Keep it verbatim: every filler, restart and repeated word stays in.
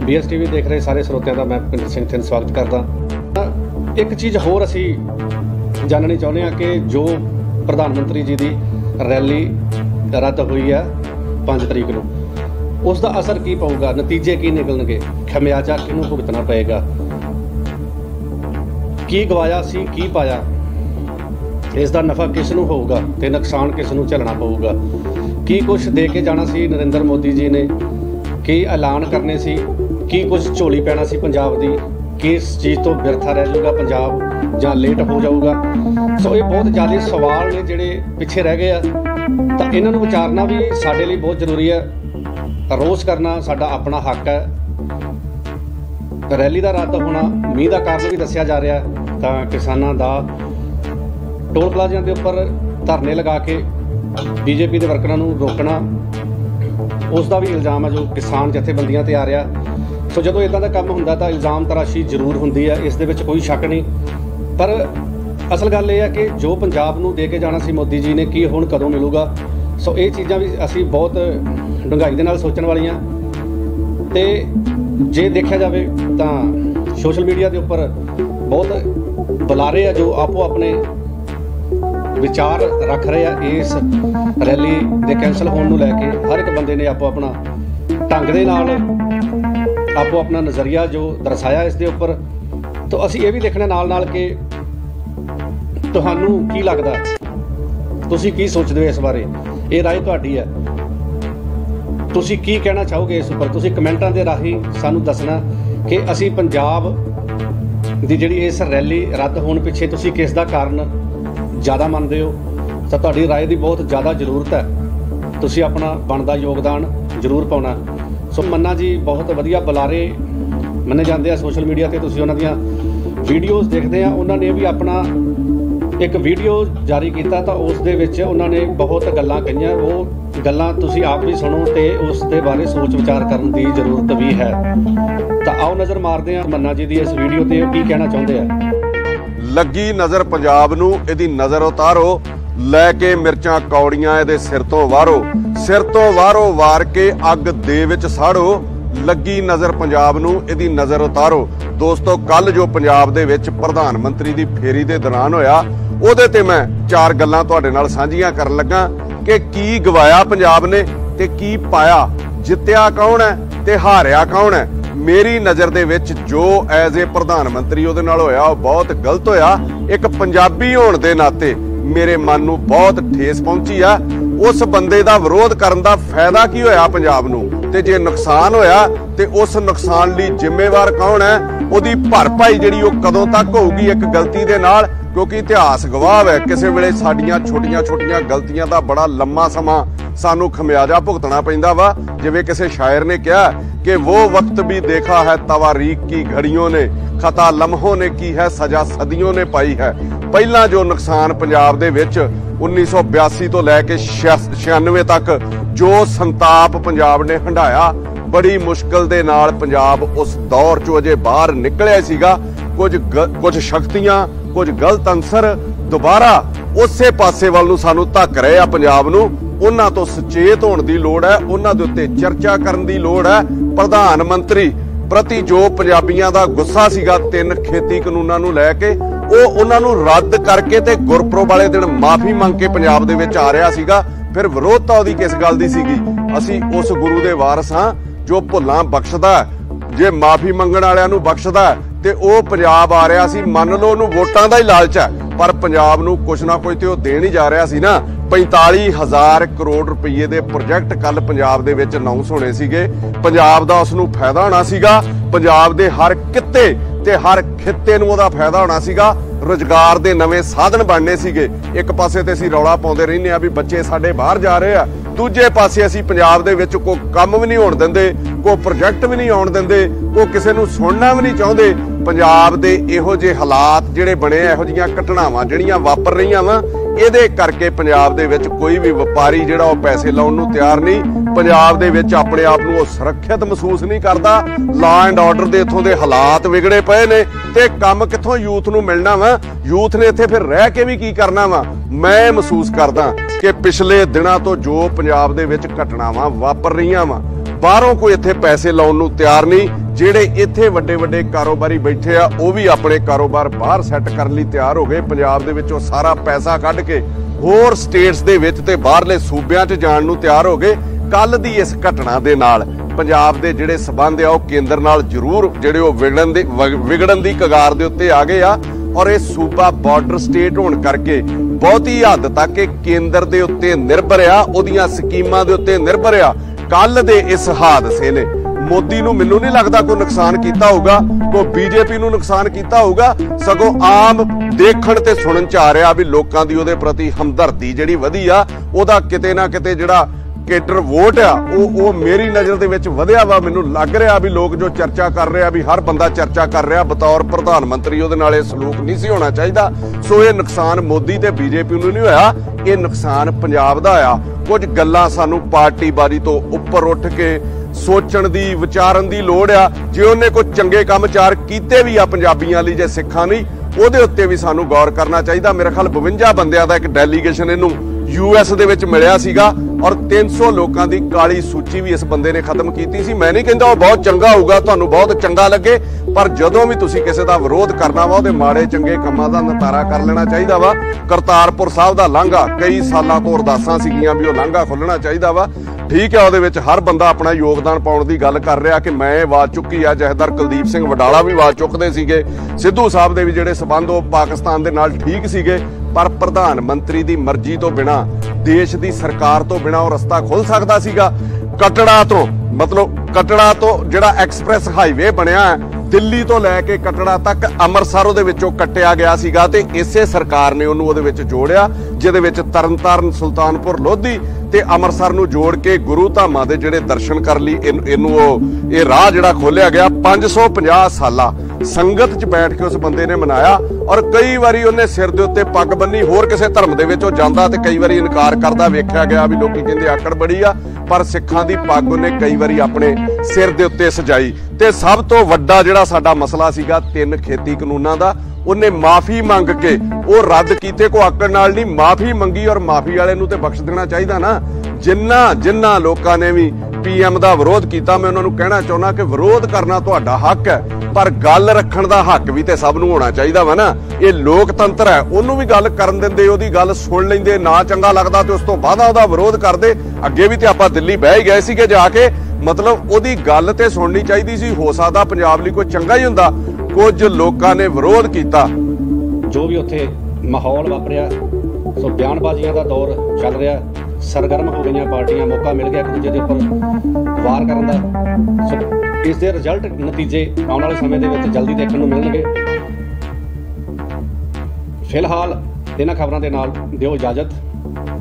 B S T V देख रहे सारे ਸਰੋਤਿਆਂ ਦਾ मैं ਭੁਪਿੰਦਰ ਸਿੰਘ थिंद स्वागत करदा। एक चीज़ होर असी जाननी चाਹੁੰਦੇ ਹਾਂ कि जो प्रधानमंत्री जी की रैली रद्द हुई है पाँच तरीक को, उसका असर की पऊगा, नतीजे की निकलणगे, खमियाजा किहनूं भुगतना पएगा, की गवाया सी की पाया, इसका नफ़ा किस नूं होऊगा ते नुकसान किस नूं झेलना पऊगा, की कुछ दे के जाना सी नरेंद्र मोदी जी ने, की ऐलान करने सी, की कुछ झोली पैना सी पंजाब दी, किस चीज़ तो बिरथा रह जाऊगा पंजाब जां लेट हो जाऊगा। सो ये बहुत ज़्यादा सवाल ने जिहड़े पिछे रह गए आ, तो इन्हां नूं विचारना भी साडे लई बहुत जरूरी है। रोस करना साडा अपना हक है। रैली का रद्द होना मीह का कारण भी दस्सिया जा रहा है, तो किसानां दा टोल प्लाजिਆਂ के उपर धरने लगा के बीजेपी के वर्करां नूं रोकना, उसका भी इल्ज़ाम है जो किसान जथेबंदियां ते आ रहा। सो जो इदां दा काम हुंदा तां इल्ज़ाम तराशी जरूर हुंदी है, इस दे विच कोई शक नहीं। पर असल गल यह है कि जो पंजाब नूं दे के जाना सी मोदी जी ने, की हुण कदों मिलूगा। सो ये चीज़ां भी असी बहुत डूंघाई दे नाल सोचण वालियां। ते जे देखा जाए तो सोशल मीडिया के उपर बहुत बुलारे है जो आपो अपने विचार रख रहे हैं इस रैली के कैंसल होने को लैके। हर एक बंदे ने आपो अपना ढंग दे नाल आपो अपना नज़रिया जो दर्शाया इस दे उपर। तो असी ये भी देखना नाल नाल कि तुहानू की लगदा, तुसी की सोचदे हो इस बारे, ये राय तुहाडी है, तुसी की कहना चाहोगे इस उपर। तुसी कमेंटां दे राही सानू दसना कि असी पंजाब दी जिहड़ी इस रैली रद्द होने पिछे तुसी किस दा कारण ज़्यादा मनदे हो। तो तुहाडी राय की बहुत ज़्यादा जरूरत है, तुसी अपना बनदा योगदान जरूर पाउणा। सो मन्ना जी बहुत वधिया बुलारे मन्ने जाते हैं सोशल मीडिया ते, तुसी उन्हां दियां वीडियोज़ देखते हैं। उन्होंने भी अपना एक वीडियो जारी किया, तो उस दे विच उन्होंने बहुत गल्लां कहियां। वो गल्लां तुसी आप भी सुनो तो उस दे बारे सोच विचार करने की जरूरत भी है। तो आओ नज़र मारते हैं मन्ना जी की इस वीडियो ते की कहना चाहुंदे हैं। लगी नज़र पंजाब नूं, इहदी नज़र उतारो, लैके मिर्चां कौड़ियां इहदे सिर तो वारो, सिर तो वारो वार के अग दे विच साड़ो, लगी नज़र पंजाब नूं, इहदी नज़र उतारो। दोस्तों कल जो पंजाब दे विच प्रधानमंत्री दी फेरी दे दौरान होया, ਉਹਦੇ ਤੇ मैं चार गल्लां तुहाडे नाल साझीਆਂ ਕਰਨ ਲੱਗਾ कि की गवाया पंजाब ने ते की पाया, जित्तिया कौन है ते हारिया कौन है। मेरी नज़र दे विच जो एज ए प्रधानमंत्री ਉਹਦੇ ਨਾਲ होया ਉਹ बहुत गलत होया। एक पंजाबी होण दे नाते मेरे मन नूं बहुत ठेस पहुंची आ। उस बंदे दा विरोध करन दा फायदा की होया पंजाब नूं, ते जे नुकसान होया ते उस नुकसान लई जिम्मेवार कौन है, ਉਹਦੀ भरपाई ਜਿਹੜੀ ਉਹ कदों तक होगी एक गलती दे नाल। क्योंकि इतिहास गवाह है किसी वेले साडियां छोटियां छोटियां गलतियां दा बड़ा लंबा समा सानू खमियाजा भुगतना पैंदा वा। जिवें किसी शायर ने कहा कि वो वक्त भी देखा है तवारीख की घड़ियों ने, खता लम्हों ने की है, सजा सदियों ने पाई है। पहला जो नुकसान पंजाब दे विच उन्नीस सौ बयासी तो लैके छियानवे तक जो संताप पंजाब ने हंडाया, बड़ी मुश्किल दे नाल पंजाब उस दौर चो अजे बाहर निकलिया सीगा। कुछ कुछ शक्तियां कुछ गलत अंसर दोबारा उसे पासे वाल नूं सानू धक रहे आ पंजाब नूं। उन्हां तो सचेत होण दी लोड़ है, उन्हां दे उत्ते चर्चा करन दी लोड़ है। प्रधानमंत्री प्रति जो पंजाबियां दा गुस्सा सीगा तीन खेती कानूनां नूं लै के, ਉਹ ਉਹਨਾਂ ਨੂੰ ਰੱਦ ਕਰਕੇ ਤੇ ਗੁਰਪੁਰਬ ਵਾਲੇ ਦਿਨ ਮਾਫੀ ਮੰਗ ਕੇ ਪੰਜਾਬ ਦੇ ਵਿੱਚ ਆ ਰਿਹਾ ਸੀਗਾ। ਫਿਰ ਵਿਰੋਧਤਾ ਉਹਦੀ ਕਿਸ ਗੱਲ ਦੀ ਸੀਗੀ? ਅਸੀਂ ਉਸ ਗੁਰੂ ਦੇ ਵਾਰਸ ਹਾਂ ਜੋ ਭੁੱਲਾਂ ਬਖਸ਼ਦਾ, ਜੇ ਮਾਫੀ ਮੰਗਣ ਵਾਲਿਆਂ ਨੂੰ ਬਖਸ਼ਦਾ ਤੇ ਉਹ ਪੰਜਾਬ ਆ ਰਿਹਾ ਸੀ। ਮੰਨ ਲਓ ਉਹਨੂੰ ਵੋਟਾਂ ਦਾ ਹੀ ਲਾਲਚ ਹੈ, ਪਰ ਪੰਜਾਬ ਨੂੰ ਕੁਛ ਨਾ ਕੁਛ ਤੇ ਉਹ ਦੇਣ ਹੀ ਜਾ ਰਿਹਾ ਸੀ ਨਾ। पैंताली हज़ार करोड़ रुपये के प्रोजेक्ट कल पंजाब दे विच अनाउंस होने सीगे, पंजाब दा उसनूं फायदा होना सीगा, पंजाब दे हर किते ते हर खित्ते नूं उहदा फायदा होना सीगा, रोजगार दे नवे साधन बनने सीगे। एक पासे ते असीं रौला पाउंदे रहिंदे आ भी बच्चे साडे बाहर जा रहे आ, दूजे पासे असीं पंजाब दे विच कोई काम भी नहीं होण दिंदे, कोई प्रोजेक्ट भी नहीं आउण दिंदे, कोई किसे नूं सुणना भी नहीं चाहुंदे। पंजाब दे इहो जे हालात जिहड़े बणे, इहो जिहियां घटनावां जिहड़ियां वापर रहीआं वा, ਇਹਦੇ ਕਰਕੇ ਪੰਜਾਬ ਦੇ ਵਿੱਚ ਕੋਈ ਵੀ ਵਪਾਰੀ ਜਿਹੜਾ ਉਹ ਪੈਸੇ ਲਾਉਣ ਨੂੰ ਤਿਆਰ ਨਹੀਂ। ਪੰਜਾਬ ਦੇ ਵਿੱਚ ਆਪਣੇ ਆਪ ਨੂੰ ਉਹ ਸੁਰੱਖਿਅਤ ਮਹਿਸੂਸ ਨਹੀਂ ਕਰਦਾ। ਲਾ ਐਂਡ ਆਰਡਰ ਦੇ ਇੱਥੋਂ ਦੇ ਹਾਲਾਤ ਵਿਗੜੇ ਪਏ ਨੇ ਤੇ ਕੰਮ ਕਿੱਥੋਂ ਯੂਥ ਨੂੰ ਮਿਲਣਾ ਵਾ? ਯੂਥ ਨੇ ਇੱਥੇ ਫਿਰ ਰਹਿ ਕੇ ਵੀ ਕੀ ਕਰਨਾ ਵਾ? ਮੈਂ ਮਹਿਸੂਸ ਕਰਦਾ ਕਿ ਪਿਛਲੇ ਦਿਨਾਂ ਤੋਂ ਜੋ ਪੰਜਾਬ ਦੇ ਵਿੱਚ ਘਟਨਾਵਾਂ ਵਾਪਰ ਰਹੀਆਂ ਵਾ, ਬਾਹਰੋਂ ਕੋਈ ਇੱਥੇ ਪੈਸੇ ਲਾਉਣ ਨੂੰ ਤਿਆਰ ਨਹੀਂ। ਜਿਹੜੇ ਇੱਥੇ ਵੱਡੇ ਵੱਡੇ ਕਾਰੋਬਾਰੀ ਬੈਠੇ ਆ ਉਹ ਵੀ ਆਪਣੇ ਕਾਰੋਬਾਰ ਬਾਹਰ ਸੈੱਟ ਕਰਨ ਲਈ ਤਿਆਰ ਹੋ ਗਏ। ਪੰਜਾਬ ਦੇ ਵਿੱਚੋਂ ਸਾਰਾ ਪੈਸਾ ਕੱਢ ਕੇ ਹੋਰ ਸਟੇਟਸ ਦੇ ਵਿੱਚ ਤੇ ਬਾਹਰਲੇ ਸੂਬਿਆਂ 'ਚ ਜਾਣ ਨੂੰ ਤਿਆਰ ਹੋ ਗਏ। ਕੱਲ ਦੀ ਇਸ ਘਟਨਾ ਦੇ ਨਾਲ ਪੰਜਾਬ ਦੇ ਜਿਹੜੇ ਸਬੰਧ ਆ ਉਹ ਕੇਂਦਰ ਨਾਲ ਜ਼ਰੂਰ ਜਿਹੜੇ ਉਹ ਵਿਗੜਨ ਦੇ ਵਿਗੜਨ ਦੀ ਕਗਾਰ ਦੇ ਉੱਤੇ ਆ ਗਏ ਆ। ਔਰ ਇਹ ਸੂਬਾ ਬਾਰਡਰ ਸਟੇਟ ਹੋਣ ਕਰਕੇ ਬਹੁਤੀ ਹੱਦ ਤੱਕ ਇਹ ਕੇਂਦਰ ਦੇ ਉੱਤੇ ਨਿਰਭਰ ਆ, ਉਹਦੀਆਂ ਸਕੀਮਾਂ ਦੇ ਉੱਤੇ ਨਿਰਭਰ ਆ। ਕੱਲ ਦੇ ਇਸ ਹਾਦਸੇ ਨੇ ਮੋਦੀ ਨੂੰ ਮੈਨੂੰ ਨਹੀਂ ਲੱਗਦਾ ਕੋਈ ਨੁਕਸਾਨ ਕੀਤਾ ਹੋਊਗਾ, ਕੋਈ ਬੀਜੇਪੀ ਨੂੰ ਨੁਕਸਾਨ ਕੀਤਾ ਹੋਊਗਾ। ਸਗੋਂ ਆਮ ਦੇਖਣ ਤੇ ਸੁਣਨ ਚ ਆ ਰਿਹਾ ਵੀ ਲੋਕਾਂ ਦੀ ਉਹਦੇ ਪ੍ਰਤੀ ਹਮਦਰਦੀ ਜਿਹੜੀ ਵਧੀ ਆ, ਉਹਦਾ ਕਿਤੇ ਨਾ ਕਿਤੇ ਜਿਹੜਾ ਕੇਟਰ ਵੋਟ ਆ ਉਹ ਉਹ ਮੇਰੀ ਨਜ਼ਰ ਦੇ ਵਿੱਚ ਵਧਿਆ ਵਾ। ਮੈਨੂੰ ਲੱਗ ਰਿਹਾ ਵੀ ਲੋਕ ਜੋ ਚਰਚਾ ਕਰ ਰਿਹਾ ਵੀ ਹਰ ਬੰਦਾ ਚਰਚਾ ਕਰ ਰਿਹਾ ਬਤੌਰ ਪ੍ਰਧਾਨ ਮੰਤਰੀ ਉਹਦੇ ਨਾਲ ਇਹ ਸਲੂਕ ਨਹੀਂ ਸੀ ਹੋਣਾ ਚਾਹੀਦਾ। ਸੋ ਇਹ ਨੁਕਸਾਨ ਮੋਦੀ ਤੇ ਬੀਜੇਪੀ ਨੂੰ ਨਹੀਂ ਹੋਇਆ, ਇਹ ਨੁਕਸਾਨ ਪੰਜਾਬ ਦਾ ਆ। ਕੁਝ ਗੱਲਾਂ ਸਾਨੂੰ ਪਾਰਟੀਬਾਜ਼ੀ ਤੋਂ ਉੱਪਰ ਉੱਠ ਕੇ ਸੋਚਣ ਦੀ ਵਿਚਾਰਨ ਦੀ ਲੋੜ ਆ। ਜੇ ਉਹਨੇ ਕੋਈ ਚੰਗੇ ਕੰਮ ਚਾਰ ਕੀਤੇ ਵੀ ਆ ਪੰਜਾਬੀਆਂ ਲਈ ਜੇ ਸਿੱਖਾਂ ਨਹੀਂ, ਉਹਦੇ ਉੱਤੇ ਵੀ ਸਾਨੂੰ ਗੌਰ ਕਰਨਾ ਚਾਹੀਦਾ। ਮੇਰੇ ਖਿਆਲ ਬਵੰਜਾ ਬੰਦਿਆਂ ਦਾ ਇੱਕ ਡੈਲੀਗੇਸ਼ਨ ਇਹਨੂੰ ਯੂ ਐਸ ਦੇ ਵਿੱਚ ਮਿਲਿਆ ਸੀਗਾ ਔਰ ਤਿੰਨ ਸੌ ਲੋਕਾਂ ਦੀ ਕਾਲੀ ਸੂਚੀ ਵੀ ਇਸ ਬੰਦੇ ਨੇ ਖਤਮ ਕੀਤੀ ਸੀ। ਮੈਂ ਨਹੀਂ ਕਹਿੰਦਾ ਉਹ ਬਹੁਤ ਚੰਗਾ ਹੋਊਗਾ, ਤੁਹਾਨੂੰ ਬਹੁਤ ਚੰਗਾ ਲੱਗੇ, ਪਰ ਜਦੋਂ ਵੀ ਤੁਸੀਂ ਕਿਸੇ ਦਾ ਵਿਰੋਧ ਕਰਨਾ ਵਾ ਉਹਦੇ ਮਾੜੇ ਚੰਗੇ ਕੰਮਾਂ ਦਾ ਨਿਤਾਰਾ ਕਰ ਲੈਣਾ ਚਾਹੀਦਾ ਵਾ। ਕਰਤਾਰਪੁਰ ਸਾਹਿਬ ਦਾ ਲਾਂਘਾ ਕਈ ਸਾਲਾਂ ਤੋਂ ਅਰਦਾਸਾਂ ਸੀਗੀਆਂ ਵੀ ਉਹ ਲਾਂਘਾ ਖੁੱਲਣਾ ਚਾਹੀਦਾ ਵਾ। ਠੀਕ ਹੈ, ਉਹਦੇ ਵਿੱਚ ਹਰ ਬੰਦਾ ਆਪਣਾ ਯੋਗਦਾਨ ਪਾਉਣ ਦੀ ਗੱਲ ਕਰ ਰਿਹਾ ਕਿ ਮੈਂ ਇਹ ਆਵਾਜ਼ ਚੁੱਕੀ ਆ। ਜਥੇਦਾਰ ਕੁਲਦੀਪ ਸਿੰਘ ਵਡਾਲਾ ਵੀ ਆਵਾਜ਼ ਚੁੱਕਦੇ ਸੀਗੇ। ਸਿੱਧੂ ਸਾਹਿਬ ਦੇ ਵੀ ਜਿਹੜੇ ਸਬੰਧ ਉਹ ਪਾਕਿਸਤਾਨ ਦੇ ਨਾਲ ਠੀਕ ਸੀਗੇ, ਪਰ ਪ੍ਰਧਾਨ ਮੰਤਰੀ ਦੀ ਮਰਜ਼ੀ ਤੋਂ ਬਿਨਾਂ, ਦੇਸ਼ ਦੀ ਸਰਕਾਰ ਤੋਂ ਬਿਨਾਂ ਉਹ ਰਸਤਾ ਖੁੱਲ ਸਕਦਾ ਸੀਗਾ। ਕਟੜਾ ਤੋਂ ਮਤਲਬ ਕਟੜਾ ਤੋਂ ਜਿਹੜਾ ਐਕਸਪ੍ਰੈਸ ਹਾਈਵੇ ਬਣਿਆ ਦਿੱਲੀ ਤੋਂ ਲੈ ਕੇ ਕਟੜਾ ਤੱਕ ਅੰਮ੍ਰਿਤਸਰ ਉਹਦੇ ਵਿੱਚੋਂ ਕੱਟਿਆ ਗਿਆ ਸੀਗਾ ਤੇ ਇਸੇ ਸਰਕਾਰ ਨੇ ਉਹਨੂੰ ਉਹਦੇ ਵਿੱਚ ਜੋੜਿਆ, ਜਿਹਦੇ ਵਿੱਚ ਤਰਨਤਾਰਨ, ਸੁਲਤਾਨਪੁਰ ਲੋਧੀ ਤੇ ਅੰਮ੍ਰਿਤਸਰ ਨੂੰ ਜੋੜ ਕੇ ਗੁਰੂ ਧਾਮਾਂ ਦੇ ਜਿਹੜੇ ਦਰਸ਼ਨ ਕਰ ਲਈ ਇਹਨੂੰ ਉਹ ਇਹ ਰਾਹ ਜਿਹੜਾ ਖੋਲਿਆ ਗਿਆ। ਪੰਜ ਸੌ ਪੰਜਾਹ ਸਾਲਾ ਸੰਗਤ 'ਚ ਬੈਠ ਕੇ ਉਸ ਬੰਦੇ ਨੇ ਮਨਾਇਆ ਔਰ ਕਈ ਵਾਰੀ ਉਹਨੇ ਸਿਰ ਦੇ ਉੱਤੇ ਪੱਗ ਬੰਨੀ। ਹੋਰ ਕਿਸੇ ਧਰਮ ਦੇ ਵਿੱਚ ਉਹ ਜਾਂਦਾ ਤੇ ਕਈ ਵਾਰੀ ਇਨਕਾਰ ਕਰਦਾ ਵੇਖਿਆ ਗਿਆ ਵੀ ਲੋਕੀ ਕਹਿੰਦੇ ਆਕੜ ਬੜੀ ਆ, ਪਰ ਸਿੱਖਾਂ ਦੀ ਪੱਗ ਉਹਨੇ ਕਈ ਵਾਰੀ ਆਪਣੇ ਸਿਰ ਦੇ ਉੱਤੇ ਸਜਾਈ। ਤੇ ਸਭ ਤੋਂ ਵੱਡਾ ਜਿਹੜਾ ਸਾਡਾ ਮਸਲਾ ਸੀਗਾ ਤਿੰਨ ਖੇਤੀ ਕਾਨੂੰਨਾਂ ਦਾ, ਉਹਨੇ ਮਾਫੀ ਮੰਗ ਕੇ ਉਹ ਰੱਦ ਕੀਤੇ। ਕੋ ਆਕੜ ਨਾਲ ਨਹੀਂ, ਮਾਫੀ ਮੰਗੀ ਔਰ ਮਾਫੀ ਵਾਲੇ ਨੂੰ ਤੇ ਬਖਸ਼ ਦੇਣਾ ਚਾਹੀਦਾ ਨਾ। ਜਿੰਨਾ ਜਿੰਨਾ ਲੋਕਾਂ ਨੇ ਵੀ ਪੀ ਐਮ ਦਾ ਵਿਰੋਧ ਕੀਤਾ, ਮੈਂ ਉਹਨਾਂ ਨੂੰ ਕਹਿਣਾ ਚਾਹੁੰਦਾ ਕਿ ਵਿਰੋਧ ਕਰਨਾ ਤੁਹਾਡਾ ਹੱਕ ਹੈ, ਪਰ ਗੱਲ ਰੱਖਣ ਦਾ ਹੱਕ ਵੀ ਤੇ ਸਭ ਨੂੰ ਹੋਣਾ ਚਾਹੀਦਾ ਵਾ ਨਾ। ਇਹ ਲੋਕਤੰਤਰ ਹੈ, ਉਹਨੂੰ ਵੀ ਗੱਲ ਕਰਨ ਦਿੰਦੇ, ਉਹਦੀ ਗੱਲ ਸੁਣ ਲੈਂਦੇ, ਨਾ ਚੰਗਾ ਲੱਗਦਾ ਤੇ ਉਸ ਤੋਂ ਬਾਅਦ ਉਹਦਾ ਵਿਰੋਧ ਕਰਦੇ। ਅੱਗੇ ਵੀ ਤੇ ਆਪਾਂ ਦਿੱਲੀ ਬਹਿ ਹੀ ਗਏ ਸੀਗੇ ਜਾ ਕੇ, ਮਤਲਬ ਉਹਦੀ ਗੱਲ ਤੇ ਸੁਣਨੀ ਚਾਹੀਦੀ ਸੀ। ਹੋ ਸਕਦਾ ਪੰਜਾਬ ਲਈ ਕੋਈ ਚੰਗਾ ਹੀ ਹੁੰਦਾ। ਕੁਝ ਲੋਕਾਂ ਨੇ ਵਿਰੋਧ ਕੀਤਾ। ਜੋ ਵੀ ਉੱਥੇ ਮਾਹੌਲ ਵਾਪਰਿਆ, ਸੋ ਬਿਆਨਬਾਜ਼ੀਆਂ ਦਾ ਦੌਰ ਚੱਲ ਰਿਹਾ, ਸਰਗਰਮ ਹੋ ਗਈਆਂ ਪਾਰਟੀਆਂ, ਮੌਕਾ ਮਿਲ ਗਿਆ ਇੱਕ ਦੂਜੇ ਦੇ ਉੱਪਰ ਵਾਰ ਕਰਨ ਦਾ। ਸੋ ਇਸ ਦੇ ਰਿਜ਼ਲਟ ਨਤੀਜੇ ਆਉਣ ਵਾਲੇ ਸਮੇਂ ਦੇ ਵਿੱਚ ਜਲਦੀ ਦੇਖਣ ਨੂੰ ਮਿਲਣਗੇ। ਫਿਲਹਾਲ ਇਹਨਾਂ ਖਬਰਾਂ ਦੇ ਨਾਲ ਦਿਓ ਇਜਾਜ਼ਤ।